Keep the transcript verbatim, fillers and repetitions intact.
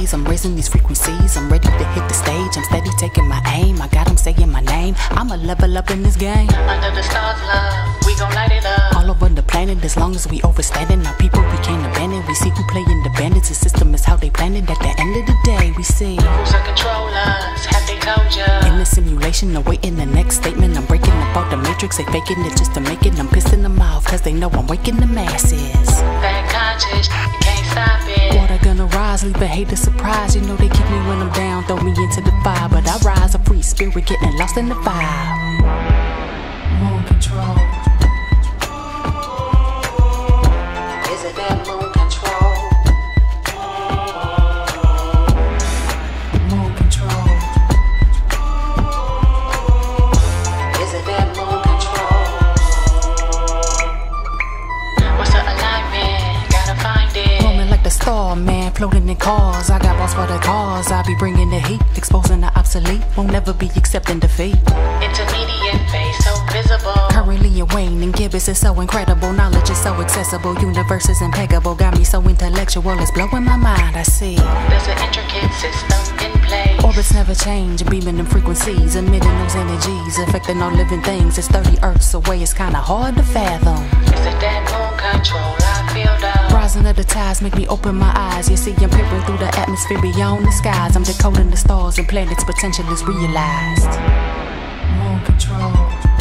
ways. I'm raising these frequencies, I'm ready to hit the stage. I'm steady taking my aim, I got them saying my name. I'ma level up in this game. Under the stars, love, we gon' light it up. All over the planet, as long as we overstanding. Our people we can't abandon. We see who playing the bandits. The system is how they planned it. At the end of the day, we see who's in control us, have they told ya? In the simulation, awaiting the next statement. I'm breaking about the matrix, they faking it just to make it. I'm pissing them off, cause they know I'm waking the masses. That conscious, you can't stop it. Water gonna rise, leave a hater surprised. You know they keep me when I'm down, throw me into the fire. But I rise, a free spirit, getting lost in the vibe. Moon control. Is it that moon control? Moon control. Is it that moon control? What's the alignment? Gotta find it. Roaming like the star, man, floating in cars. I got balls for the cause, I be bringing the heat, exposing the obsolete. Won't never be accepting defeat. Intermediate phase, so visible. Currently in Wayne and Gibbons is so incredible. Knowledge is so accessible, universe is impeccable. Got me so intellectual, it's blowing my mind. I see There's an intricate system in play. orbits never change, beaming in frequencies, emitting those energies, affecting all living things. It's thirty Earths away, it's kinda hard to fathom. Is it that moon control? I feel the Rising of the tides make me open my eyes. You see, I'm peering through the atmosphere beyond the skies. I'm decoding the stars and planets' potential is realized. moon control.